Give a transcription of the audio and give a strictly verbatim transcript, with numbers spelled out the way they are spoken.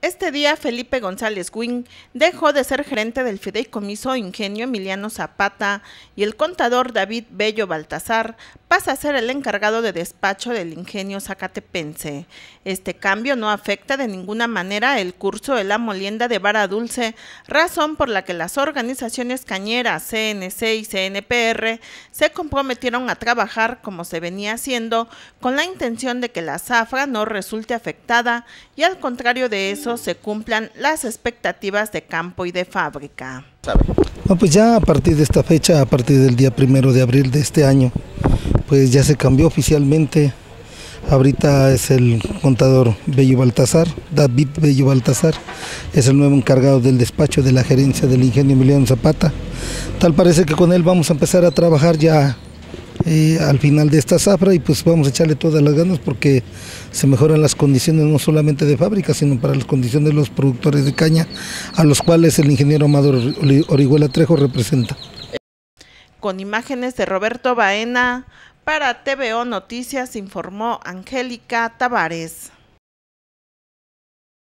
Este día, Felipe González Guin dejó de ser gerente del Fideicomiso Ingenio Emiliano Zapata y el contador David Bello Baltazar pasa a ser el encargado de despacho del Ingenio Zacatepense. Este cambio no afecta de ninguna manera el curso de la molienda de vara dulce, razón por la que las organizaciones cañeras C N C y C N P R se comprometieron a trabajar como se venía haciendo, con la intención de que la zafra no resulte afectada y al contrario de eso se cumplan las expectativas de campo y de fábrica. No, pues ya a partir de esta fecha, a partir del día primero de abril de este año, pues ya se cambió oficialmente. Ahorita es el contador Bello Baltazar, David Bello Baltazar, es el nuevo encargado del despacho de la gerencia del Ingenio Emiliano Zapata. Tal parece que con él vamos a empezar a trabajar ya eh, al final de esta zafra y pues vamos a echarle todas las ganas porque se mejoran las condiciones no solamente de fábrica, sino para las condiciones de los productores de caña, a los cuales el ingeniero Amador Orihuela Trejo representa. Con imágenes de Roberto Baena, para T V O Noticias informó Angélica Tavares.